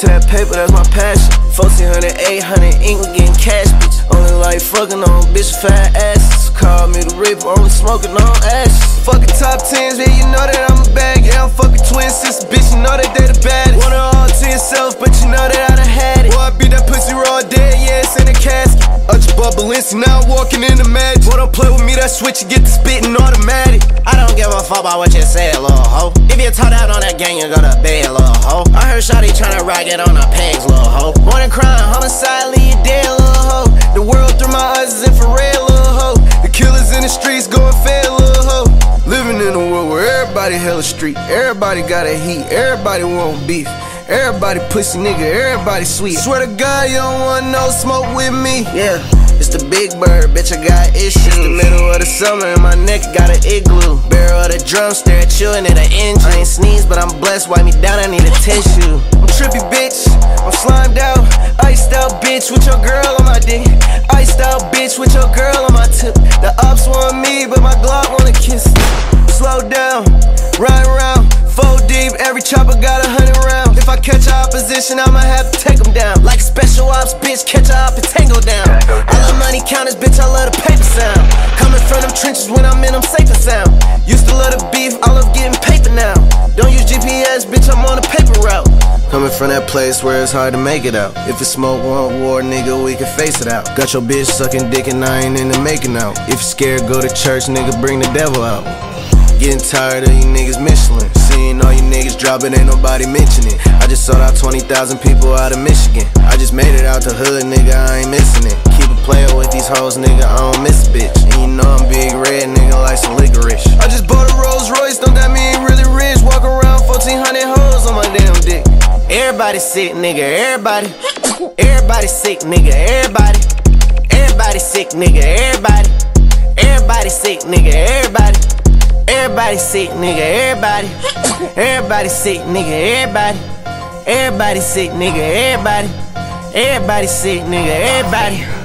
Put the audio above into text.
to that paper, that's my passion. 1400, 800, ink, we getting cash, bitch. Only like fucking on bitch fat asses. Call me the Reaper, only smoking on ashes. Fucking top 10s, yeah, you know that I'm a bag. Yeah, I'm fucking twin sister, bitch, you know that they the baddest. Want it all to yourself, but you know that I done had it. Boy, I beat that pussy raw dead, yeah, it's in a casket. I just bought Balenci, now I'm walking in the magic. Boy, don't play with me, that switch, you get the spitting automatic. I don't give a fuck about what you say, little hoe. If you talk out on that gang, you go to bed, little hoe. I heard Shawty tryna rock it on her pegs, little hoe. Morning crime, homicide, leave you dead, little hoe. The world through my eyes is infrared, little hoe. The killers in the streets going fair, little hoe. Living in a world where everybody hella street, everybody got a heat, everybody want beef, everybody pussy nigga, everybody sweet. Swear to God, you don't want no smoke with me. Yeah, it's the big bird, bitch, I got issues. It's the middle of the summer and my neck got an igloo. Barrel of the drum, stare at you and at an engine. I ain't sneeze, but I'm blessed, wipe me down, I need a tissue. I'm trippy, bitch, I'm slimed out. Iced out, bitch, with your girl on my dick. Iced out, bitch, with your girl on my tip. The ops want me, but my Glock wanna kiss. Slow down, ride around, 4 deep, every chopper got 100 rounds. If I catch a opposition, I'ma have to take them down. Like a special ops, bitch, catch a op and tango down. I love money counters, bitch, I love the paper sound. Coming from them trenches when I'm in them safe and sound. Used to love the beef, I love getting paper now. Don't use GPS, bitch, I'm on a paper route. Coming from that place where it's hard to make it out. If it's smoke, want war, nigga, we can face it out. Got your bitch sucking dick and I ain't into making out. If you scared, go to church, nigga, bring the devil out. Getting tired of you niggas Michelin. Seeing all you niggas drop it, ain't nobody mentioning. I just sold out 20,000 people out of Michigan. I just made it out the hood, nigga, I ain't missing it. Keep it playin' with these hoes, nigga, I don't miss a bitch. And you know I'm big red, nigga, like some licorice. I just bought a Rolls Royce, don't that mean really rich? Walk around 1,400 hoes on my damn dick. Everybody sick, nigga, everybody. Everybody sick, nigga, everybody. Everybody sick, nigga, everybody. Everybody sick, nigga, everybody. Everybody sick, nigga, everybody. Everybody sick, nigga, everybody. Everybody sick, nigga, everybody. Everybody sick, nigga, everybody.